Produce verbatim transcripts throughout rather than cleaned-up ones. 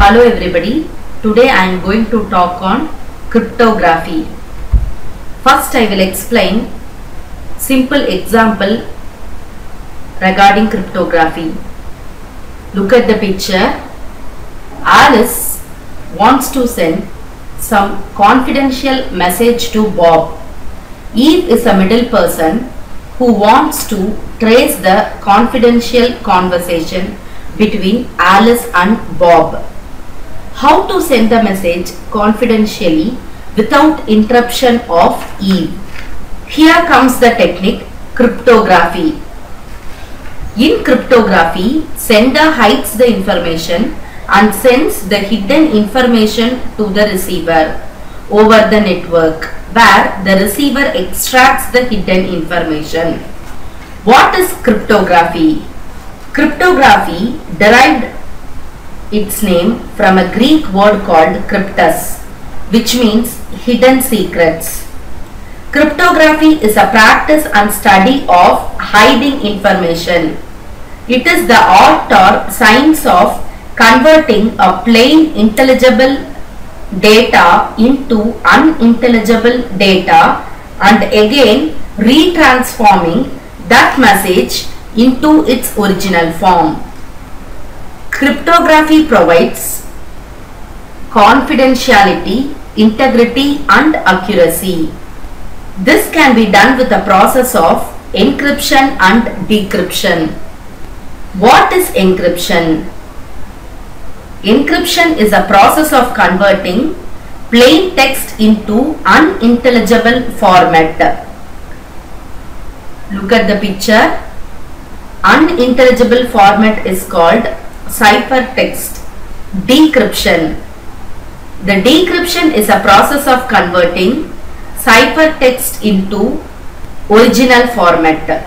Hello everybody, today I am going to talk on cryptography. First I will explain simple example regarding cryptography. Look at the picture. Alice wants to send some confidential message to Bob. Eve is a middle person who wants to trace the confidential conversation between Alice and Bob. How to send the message confidentially without interruption of Eve? Here comes the technique cryptography. In cryptography, sender hides the information and sends the hidden information to the receiver over the network, where the receiver extracts the hidden information. What is cryptography? Cryptography derived its name from a Greek word called cryptus, which means hidden secrets. Cryptography is a practice and study of hiding information. It is the art or science of converting a plain intelligible data into unintelligible data and again retransforming that message into its original form. Cryptography provides confidentiality, integrity and accuracy. This can be done with the process of encryption and decryption. What is encryption? Encryption is a process of converting plain text into unintelligible format. Look at the picture. Unintelligible format is called ciphertext. Decryption. The decryption is a process of converting ciphertext into original format.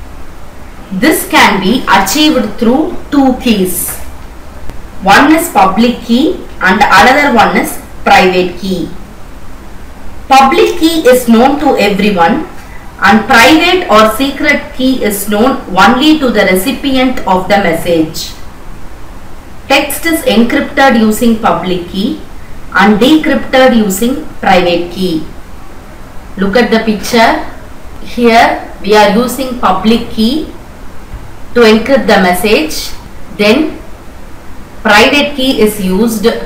This can be achieved through two keys. One is public key and another one is private key. Public key is known to everyone and private or secret key is known only to the recipient of the message. Text is encrypted using public key and decrypted using private key. Look at the picture. Here we are using public key to encrypt the message. Then private key is used to,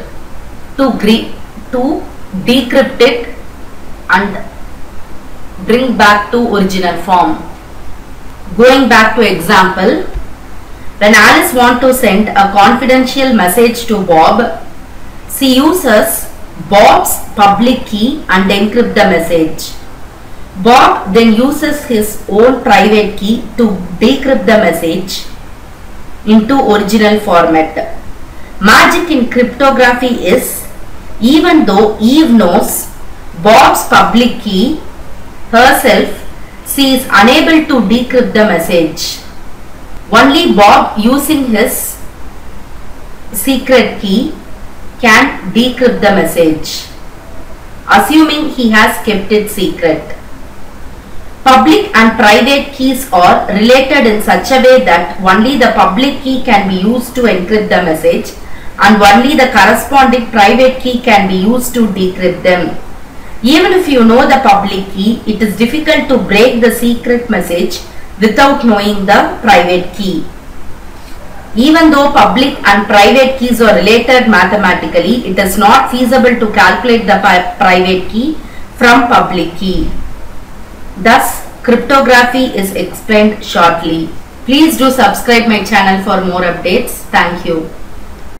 to decrypt it and bring back to original form. Going back to example, when Alice wants to send a confidential message to Bob, she uses Bob's public key and encrypt the message. Bob then uses his own private key to decrypt the message into original format. Magic in cryptography is, even though Eve knows Bob's public key herself, she is unable to decrypt the message. Only Bob, using his secret key, can decrypt the message, assuming he has kept it secret. Public and private keys are related in such a way that only the public key can be used to encrypt the message and only the corresponding private key can be used to decrypt them. Even if you know the public key, it is difficult to break the secret message without knowing the private key. Even though public and private keys are related mathematically, it is not feasible to calculate the private key from public key. Thus, cryptography is explained shortly. Please do subscribe my channel for more updates. Thank you.